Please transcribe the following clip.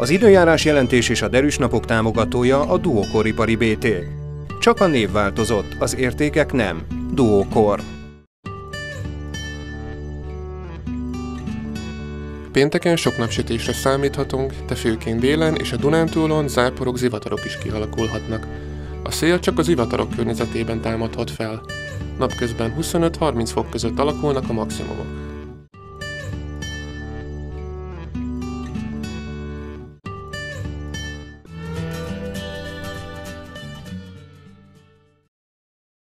Az időjárás jelentés és a derűs napok támogatója a Duokor ipari BT. Csak a név változott, az értékek nem. Duokor. Pénteken sok napsütésre számíthatunk, de főként délen és a Dunántúlon záporok, zivatarok is kialakulhatnak. A szél csak az zivatarok környezetében támadhat fel. Napközben 25-30 fok között alakulnak a maximumok.